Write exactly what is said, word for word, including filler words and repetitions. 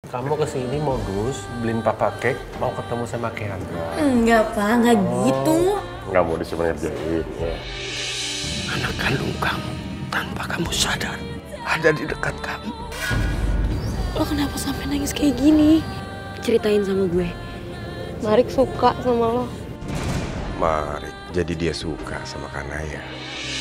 Kamu kesini modus beliin papa cake, mau ketemu sama Kendra. Enggak, Pak, enggak Oh. gitu. Nggak mau disuruh ngerjain ya. Anak kandung kamu tanpa kamu sadar ada di dekat kamu. Lo kenapa sampai nangis kayak gini? Ceritain sama gue. Marik suka sama lo. Mari, jadi dia suka sama Kanaya.